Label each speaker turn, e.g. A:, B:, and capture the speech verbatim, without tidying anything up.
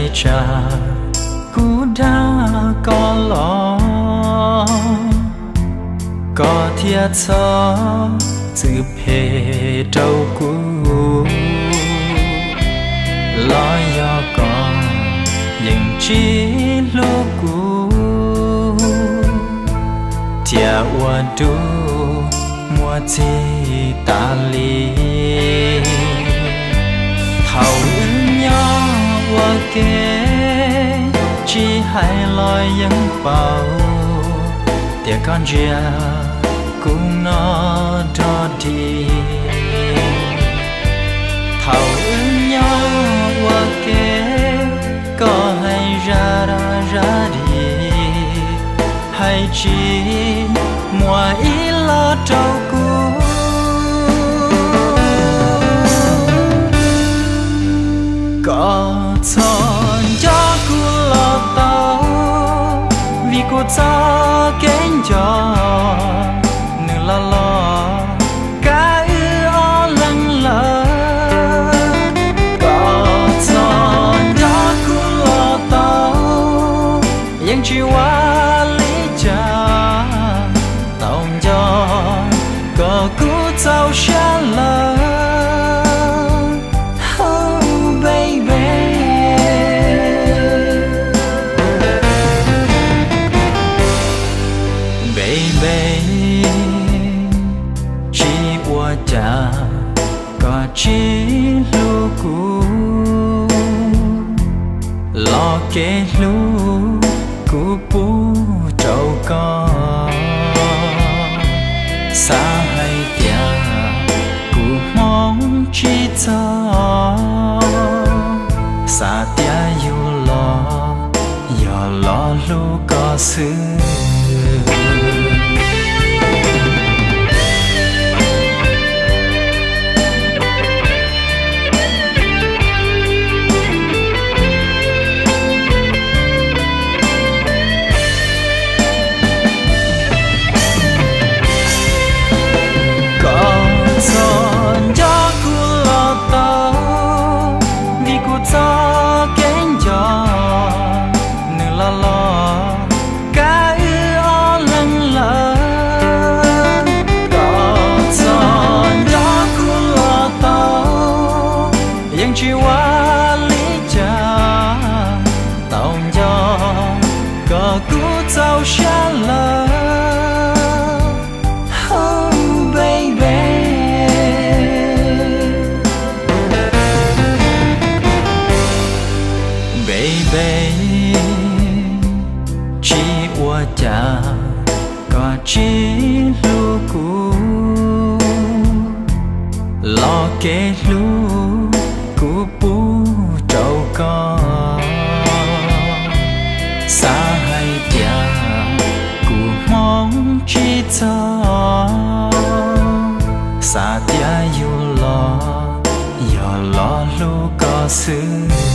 A: hay cha cú đã có lo có thiệt cho sự phê trâu cú lo do con những chi lúc cú tia ua du mua chi ta li thầu nhau ua kê chỉ hay lo những bao tia con chia cũng nó cho đi thầu nhau ua kê có hay ra ra ra đi hay chỉ mùa ý lo trâu cũ có chọn cho cô lo tao vì cô cho kén cho nửa lo lo cả ư o lăng lờ có chọn cho cô lo tao yang chỉ qua lý cha tao cho có cú tao xa lờ cha có chỉ lu cũ lo kế lu cũ bù trâu con xa hay tia cũ mong chỉ cho xa tia yêu lo giờ lo lu có xứ chỉ qua lý cha tao cho có cú tao xa lờ oh baby baby chỉ qua cha có chỉ lu cú lo kế lu cú bù trâu con xa hay tia cú mong chỉ cho xa tia yêu lo giờ lo lu có xứ